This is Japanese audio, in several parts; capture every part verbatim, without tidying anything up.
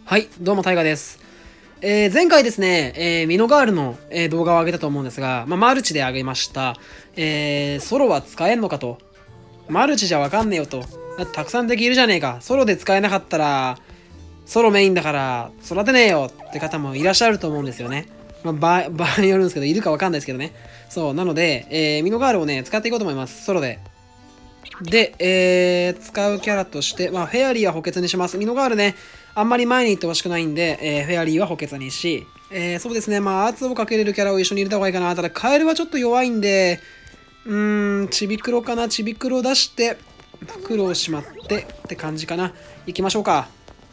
はい、どうもタイガです。えー、前回ですね、えー、ミノガールの、えー、動画を上げたと思うんですが、まあ、マルチで上げました。えー、ソロは使えんのかと。マルチじゃわかんねえよと。だってたくさんできるじゃねえか。ソロで使えなかったら、ソロメインだから育てねえよって方もいらっしゃると思うんですよね。まあ、場場合によるんですけど、いるかわかんないですけどね。そう、なので、えー、ミノガールをね、使っていこうと思います。ソロで。で、えー、使うキャラとして、まあ、フェアリーは補欠にします。ミノガールね、あんまり前に行ってほしくないんで、えー、フェアリーは補欠にし、えー、そうですね、まあ、圧をかけれるキャラを一緒に入れた方がいいかな。ただ、カエルはちょっと弱いんで、うーん、ちびくろかな。ちびくろ出して、苦労しまってって感じかな。行きましょうか。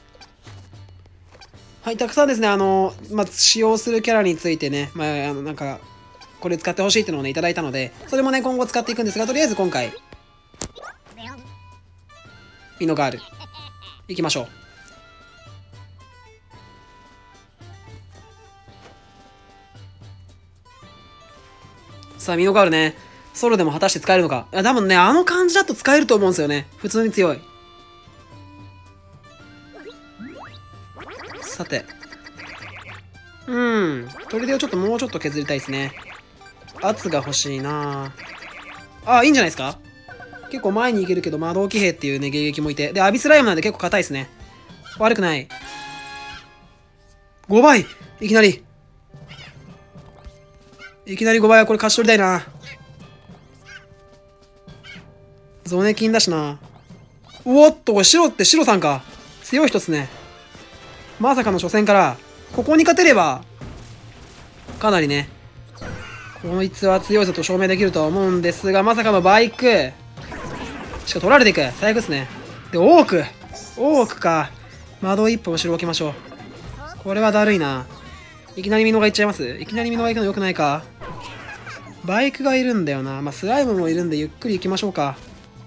はい、たくさんですね、あの、まあ、使用するキャラについてね、まあ、あの、なんか、これ使ってほしいっていうのをね、いただいたので、それもね、今後使っていくんですが、とりあえず今回、ミノガール、行きましょう。さあ、ミノガールね、ソロでも果たして使えるのか。いや、多分ね、あの感じだと使えると思うんですよね。普通に強い。さて。うん。砦をちょっともうちょっと削りたいですね。圧が欲しいなあ。あ、いいんじゃないですか。結構前に行けるけど、魔導騎兵っていうね、迎撃もいて。で、アビスライムなんで結構硬いですね。悪くない。ごばいいきなり。いきなりごばいはこれ勝ち取りたいな。ゾネ金だしな。おっと、これ白って白さんか。強い人っすね。まさかの初戦から、ここに勝てれば、かなりね、こいつは強いぞと証明できるとは思うんですが、まさかのバイク。しか取られていく。最悪っすね。で、オーク。オークか。窓一歩後ろ置きましょう。これはだるいな。いきなりミノがいっちゃいます。いきなりミノが行くの良くないか。バイクがいるんだよな。まあ、スライムもいるんでゆっくり行きましょうか。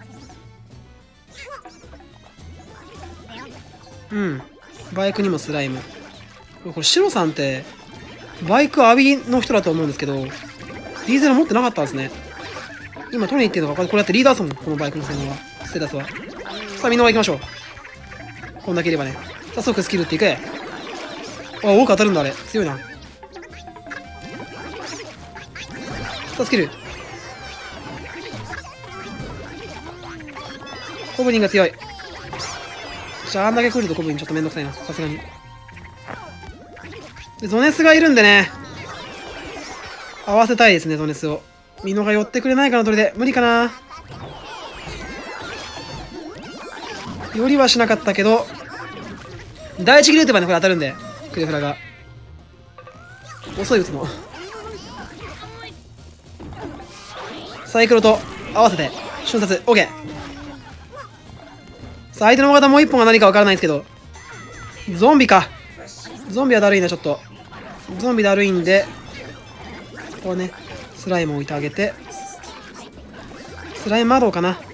うん。バイクにもスライム。これ、シロさんって、バイクアビの人だと思うんですけど、ディーゼル持ってなかったんですね。今取りに行ってるのか、これやってリーダーソン、このバイクの性能は。ステータスは。さあ、みんな行きましょう。こんだけいればね。早速スキルっていく。あ、多く当たるんだ、あれ。強いな。さあ、スキル。コブリンが強い。じゃあ、あんだけ来るとコブリンちょっとめんどくさいな。さすがに。で、ゾネスがいるんでね。合わせたいですね、ゾネスを。ミノが寄ってくれないかな、鳥で。無理かな。寄りはしなかったけど、第一ギルートまでこれ当たるんで、クレフラが。遅い打つの。サイクロと合わせて、瞬殺、オーケー。さあ、相手の大型もう一本が何かわからないんですけど、ゾンビか。ゾンビはだるいな、ちょっと。ゾンビだるいんで、ここはね、スライムを置いてあげて、スライム魔導かな。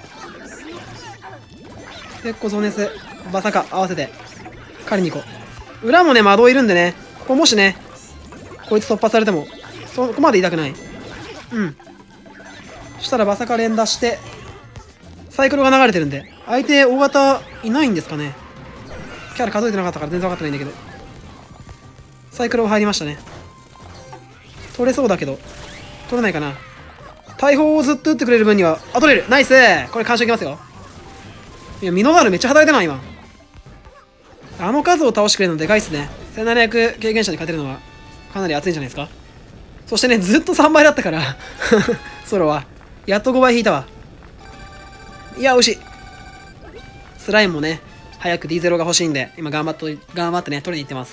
結構ゾネス、バサカ合わせて、狩りに行こう。裏もね、魔導いるんでね、ここもしね、こいつ突破されても、そこまで痛くない。うん。そしたらバサカ連打して、サイクルが流れてるんで、相手大型いないんですかね。キャラ数えてなかったから全然分かってないんだけど。サイクル入りましたね。取れそうだけど、取れないかな。大砲をずっと撃ってくれる分には、あ、取れるナイス。これ完勝いきますよ。いや、ミノガールめっちゃ働いてるな、今。あの数を倒してくれるのでかいっすね。せんななひゃく経験者に勝てるのは、かなり熱いんじゃないですか。そしてね、ずっとさんばいだったから、ソロは。やっとごばい引いたわ。いや、惜しい。スライムもね、早く ディーゼロ が欲しいんで、今頑張っと、頑張ってね、取りに行ってます。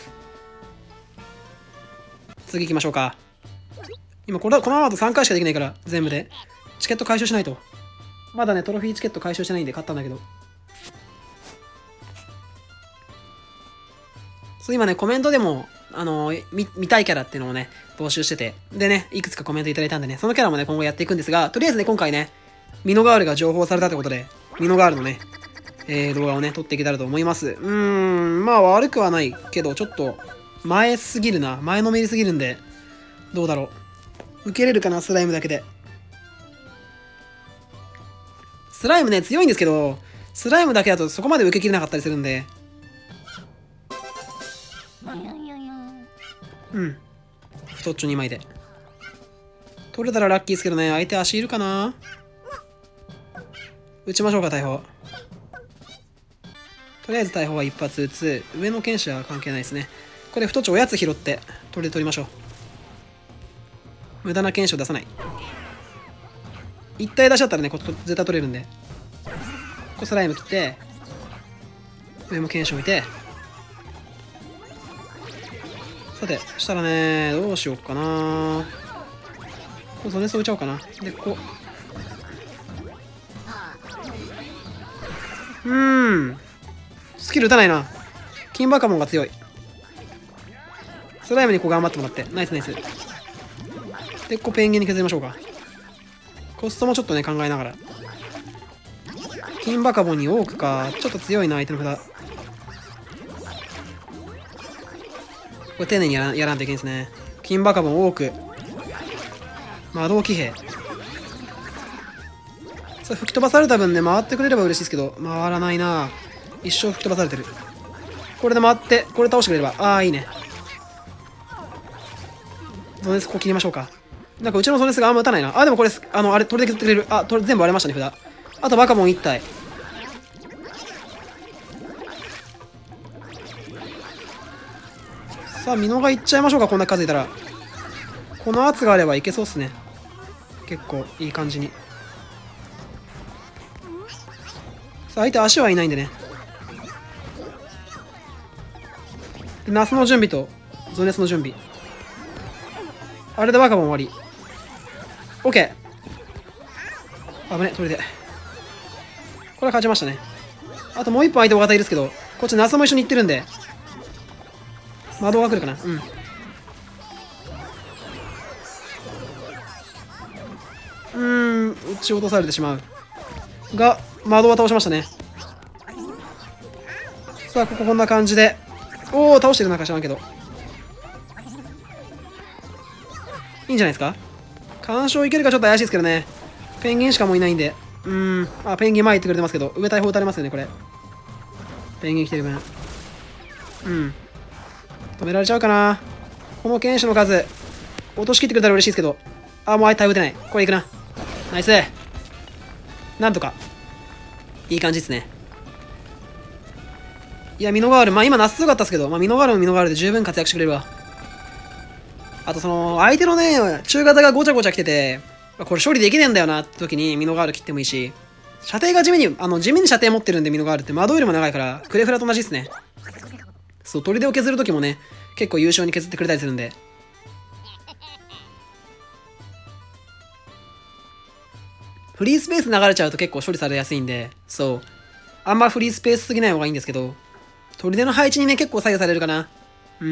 次行きましょうか。今これ、このままだとさんかいしかできないから、全部で。チケット回収しないと。まだね、トロフィーチケット回収してないんで買ったんだけど。そう、今ね、コメントでも、あのー、見、見たいキャラっていうのをね、募集してて。でね、いくつかコメントいただいたんでね、そのキャラもね、今後やっていくんですが、とりあえずね、今回ね、ミノガールが情報されたってことで、ミノガールのね、えー、動画をね、撮っていけたらと思います。うーん、まあ悪くはないけど、ちょっと、前すぎるな。前のめりすぎるんで、どうだろう。受けれるかな、スライムだけで。スライムね、強いんですけど、スライムだけだとそこまで受けきれなかったりするんで、 太っちょにまいで。取れたらラッキーですけどね。相手足いるかな。撃ちましょうか、大砲。とりあえず大砲は一発撃つ。上の剣士は関係ないですね。これ太っちょおやつ拾って取り取りましょう。無駄な剣士を出さない。一体出しちゃったらね、ここ絶対取れるんで。ここスライム切って、上も剣士置いて。さて、したらね、どうしようかな。ここゾネス置いちゃおうかな。で、ここ。うーん。スキル打たないな。金バカモンが強い。スライムにこう頑張ってもらって。ナイスナイス。で、ここペンギンに削りましょうか。コストもちょっとね、考えながら。金バカモンに多くか。ちょっと強いな、相手の札。これ丁寧にやらやらんといけないですね。金バカボン多く。魔導騎兵。さあ、吹き飛ばされた分ね、回ってくれれば嬉しいですけど、回らないな。一生吹き飛ばされてる。これで回って、これ倒してくれれば。ああ、いいね。ゾネスここ切りましょうか。なんかうちのゾネスがあんま打たないな。あ、でもこれ、あの、あれ、取りで削ってくれる。あ、取れ全部割れましたね、札。あとバカボンいち体。さあ、ミノがいっちゃいましょうか、こんな数いたら。この圧があればいけそうっすね。結構いい感じに。さあ、相手足はいないんでね。でナスの準備とゾネスの準備。あれでバカボン終わり。オッケー。危ね、それで。これは勝ちましたね。あともう一本相手大型いるんですけど、こっちナスも一緒に行ってるんで。窓が来るかな。うん。うーん、撃ち落とされてしまう。が、窓は倒しましたね。さあ、こここんな感じで。おお、倒してるなんか知らんけど。いいんじゃないですか。干渉いけるかちょっと怪しいですけどね。ペンギンしかもういないんで。うーん。あ、ペンギン前行ってくれてますけど、上大砲撃たれますよね、これ。ペンギン来てる分。うん。止められちゃうかな。この剣士の数、落としきってくれたら嬉しいですけど。あ、もう相手撃てない。これいくな。ナイス。なんとか。いい感じですね。いや、ミノガール、まあ今、ナス強かったですけど、まあミノガールもミノガールで十分活躍してくれるわ。あとその、相手のね、中型がごちゃごちゃ来てて、これ処理できねえんだよなって時にミノガール切ってもいいし、射程が地味に、あの、地味に射程持ってるんでミノガールって窓よりも長いから、クレフラと同じですね。そう、砦を削る時もね、結構優勝に削ってくれたりするんで。フリースペース流れちゃうと結構処理されやすいんで、そう。あんまフリースペースすぎない方がいいんですけど、砦の配置にね、結構左右されるかな。うん。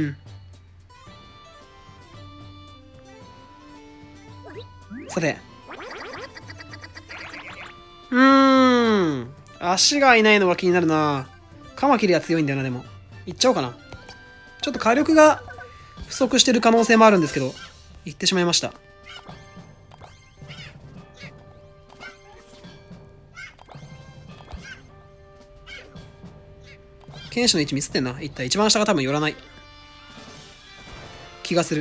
さて。うーん。足がいないのが気になるな。カマキリは強いんだよな、でも。いっちゃおうかな。ちょっと火力が不足してる可能性もあるんですけど、いってしまいました。剣士の位置ミスってんな。一体一番下が多分寄らない気がする。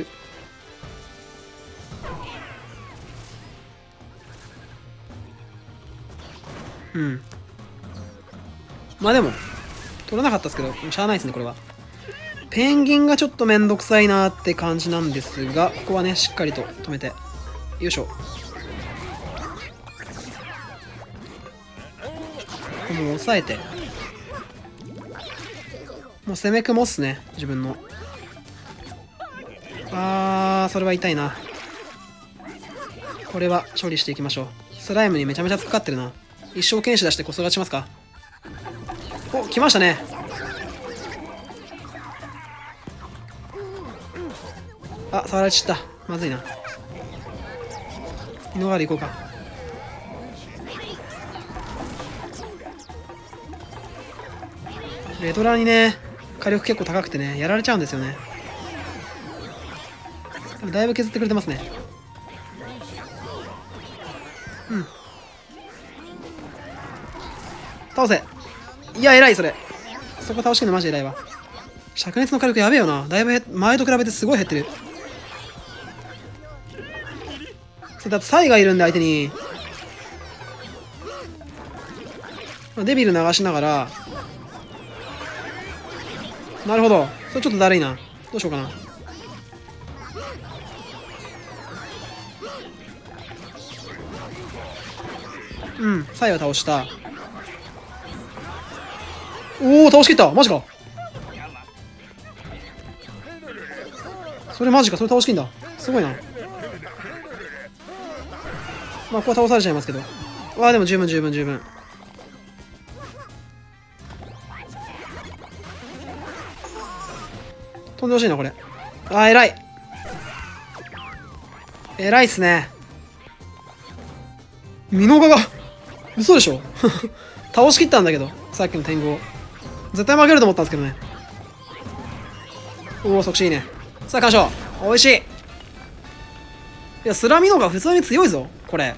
うん。まあでも、取らなかったですけど、しゃあないですね、これは。ペンギンがちょっとめんどくさいなって感じなんですが、ここはね、しっかりと止めて。よいしょ。ここも押さえて。もう攻め組もっすね、自分の。あー、それは痛いな。これは処理していきましょう。スライムにめちゃめちゃ突っかかってるな。一生剣士出してこそ勝ちますか。お、来ましたね。あ、触られちゃった。まずいな。イノガール行こうか。レドラにね、火力結構高くてね、やられちゃうんですよね。だいぶ削ってくれてますね。うん。倒せ。いや、偉い、それ。そこ倒してるのマジで偉いわ。灼熱の火力やべえよな。だいぶ前と比べてすごい減ってる。 それだとサイがいるんで相手に。デビル流しながら。なるほど。それちょっとだるいな。どうしようかな。うん、サイは倒した。おお、倒しきった。マジか。それマジか。それ倒しきんだ。すごいな。まあ、ここは倒されちゃいますけど。ああ、でも十分十分十分。飛んでほしいな、これ。ああ、偉い。偉いっすね。ミノガが、嘘でしょ倒しきったんだけど、さっきの天狗を。絶対負けると思ったんですけどね。おお、即死いいね。さあ、完勝。おいしい。いや、スラミノガ普通に強いぞ、これ。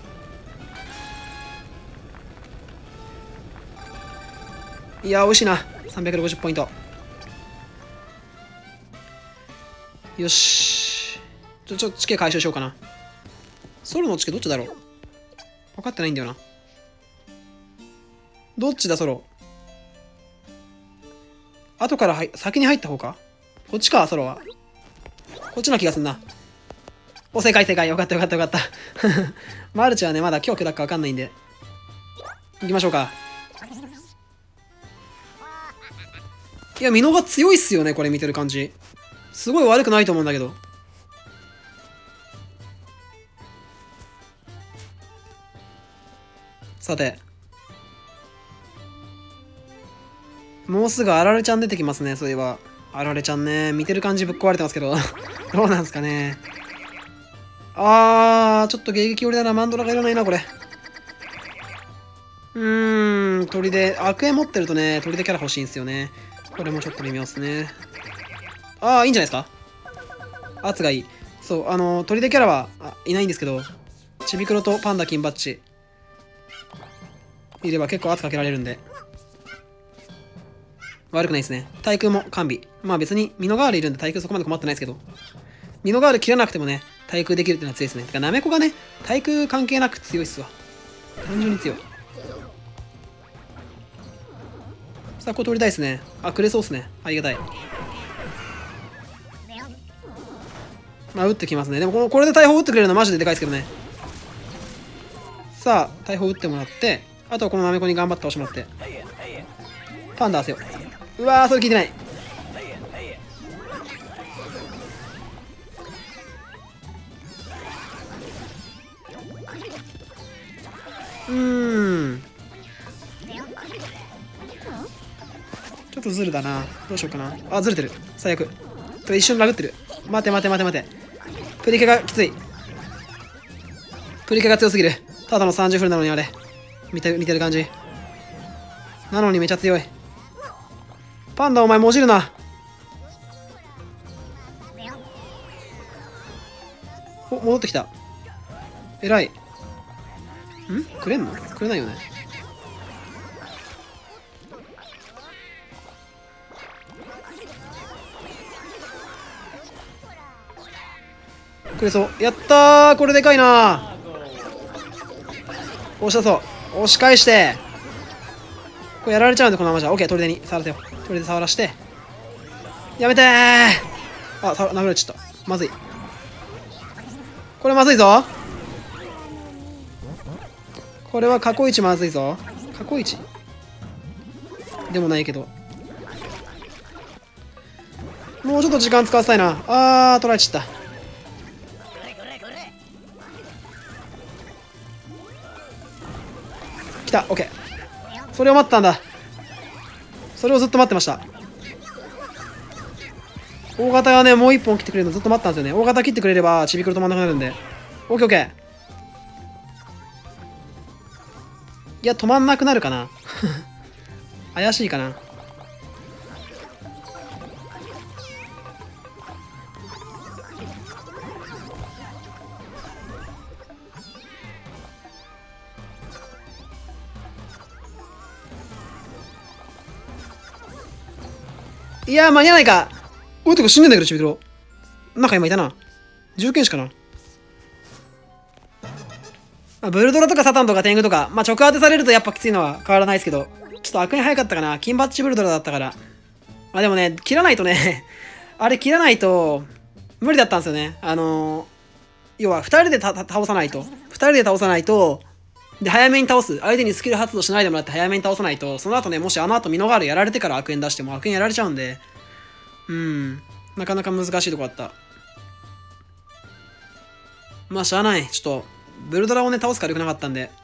いや、おいしいな。さんびゃくろくじゅうポイント。よし。ちょ、ちょ、地形回収しようかな。ソロの地形どっちだろう。分かってないんだよな。どっちだ、ソロ。後からはい先に入った方か。こっちか、ソロは。こっちの気がすんな。お、正解正解。よかったよかったよかった。マルチはね、まだ今日砕くか分かんないんで。行きましょうか。いや、ミノが強いっすよね、これ見てる感じ。すごい悪くないと思うんだけど。さて。もうすぐあられちゃん出てきますね、そういえば。あられちゃんね、見てる感じぶっ壊れてますけど。どうなんすかね。あー、ちょっと迎撃寄りだな。マンドラがいらないな、これ。うーん、鳥で、悪縁持ってるとね、鳥でキャラ欲しいんですよね。これもちょっと微妙ですね。あー、いいんじゃないですか。圧がいい。そう、あの、鳥でキャラはあいないんですけど、ちびくろとパンダ金バッチいれば結構圧かけられるんで。悪くないですね。対空も完備。まあ別にミノガールいるんで対空そこまで困ってないですけど。ミノガール切らなくてもね、対空できるっていうのは強いですね。てか、ナメコがね、対空関係なく強いっすわ。単純に強い。さあ、これ取りたいですね。あ、くれそうっすね。ありがたい。まあ、打ってきますね。でもこの、これで大砲打ってくれるのはマジででかいですけどね。さあ、大砲打ってもらって、あとはこのナメコに頑張って押してもらって。パンダ合わせよう。うわー、それ効いてない。うーん。ちょっとズルだな。どうしようかな。あ、ズレてる。最悪。一瞬ラグってる。待て待て待て待て。プリケがきつい。プリケが強すぎる。ただのさんじゅうフルなのにあれ。見て、見てる感じ。なのにめちゃ強い。パンダお前もじるな。お、戻ってきた。えらい。んくれんのくれないよね。くれそう。やったー、これでかいなー。押し出そう。押し返して。これやられちゃうんで、このままじゃ。オッケー、砦に触らせよう。砦触らして。やめてー。あ、さ殴られちゃった。まずい。これまずいぞ。これは過去一まずいぞ。過去一でもないけど。もうちょっと時間使わせたいな。あー、取られちゃった。来た、オッケー。それを待ったんだ。それをずっと待ってました。大型がね、もう一本切ってくれるのずっと待ったんですよね。大型切ってくれれば、ちびくろ止まんなくなるんで。オッケーオッケー。いや、止まんなくなるかな。怪しいかな。いやー、間に合わないか。おい、てか死んでんだけど、ちびくろ。なんか今いたな。じゅうけんしかな。 まあ、ブルドラとかサタンとか天狗とか、まあ、直当てされるとやっぱきついのは変わらないですけど、ちょっと悪に早かったかな。金バッチブルドラだったから。まあでもね、切らないとね、あれ切らないと、無理だったんですよね。あのー、要はふたりでた倒さないと。ふたりで倒さないと、で、早めに倒す。相手にスキル発動しないでもらって早めに倒さないと、その後ね、もしあの後ミノガールやられてから悪縁出しても悪縁やられちゃうんで、うん、なかなか難しいとこあった。まあ、しゃあない。ちょっと、ブルドラをね、倒すからよくなかったんで。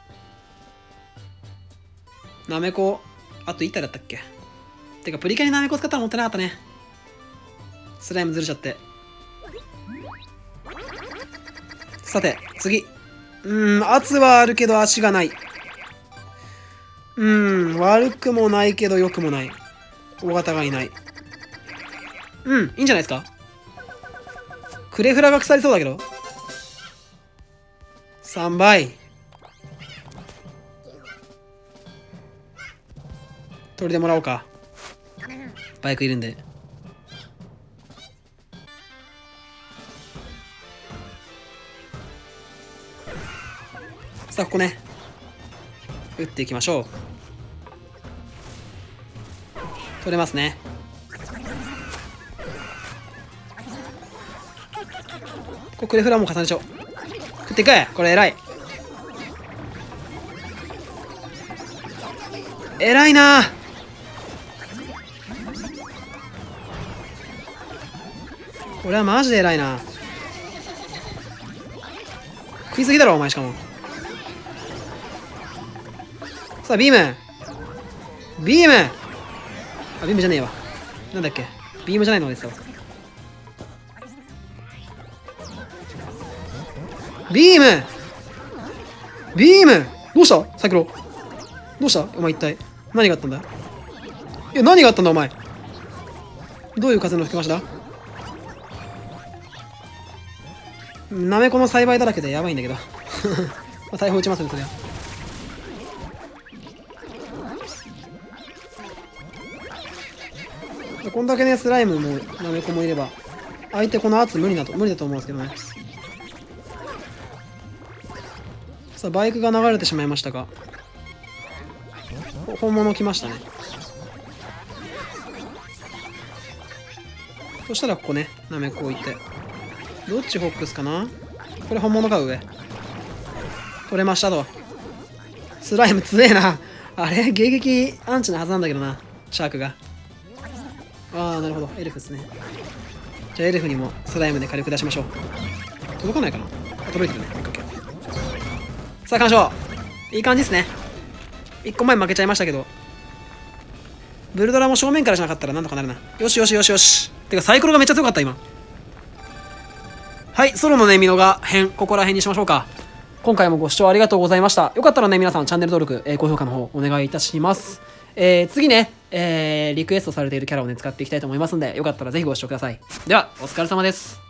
ナメコ、あといっただったっけ？てか、プリキュアにナメコ使ったら持ってなかったね。スライムずれちゃって。さて、次。うーん、圧はあるけど足がない。うーん、悪くもないけど良くもない。大型がいない。うん、いいんじゃないですか？クレフラが腐りそうだけど。さんばい。取りでもらおうか。バイクいるんで。さあ、ここね。打っていきましょう。取れますね。ここクレフラも重ねちゃおう。食っていく。これ偉い。偉いな。これはマジで偉いな。食いすぎだろお前。しかもさあビームビームあビームじゃねえわ。なんだっけ、ビームじゃないのですよ。ビームビームどうしたサイクロ。どうしたお前。一体何があったんだ。いや何があったんだお前。どういう風の吹き回しだ。なめこの栽培だらけでやばいんだけどまあ大砲撃ちますねそりゃ。こんだけねスライムもなめこもいれば相手この圧無理だと無理だと思うんですけどね。さあバイクが流れてしまいましたが本物来ましたね。そしたらここねなめこ置いて、どっちフォックスかな。これ本物か。上取れましたと。スライム強えな。あれ迎撃アンチのはずなんだけどなシャークが。ああなるほどエルフですね。じゃあエルフにもスライムで火力出しましょう。届かないかな。届いてるね。さあ干渉いい感じですね。いっこまえ負けちゃいましたけど、ブルドラも正面からしなかったらなんとかなるな。よしよしよしよし。てかサイクロがめっちゃ強かった今。はい、ソロのねミノガ編ここら辺にしましょうか。今回もご視聴ありがとうございました。よかったらね皆さんチャンネル登録、えー、高評価の方お願いいたします。えー、次ね、えー、リクエストされているキャラをね使っていきたいと思いますんで、よかったらぜひご視聴ください。ではお疲れ様です。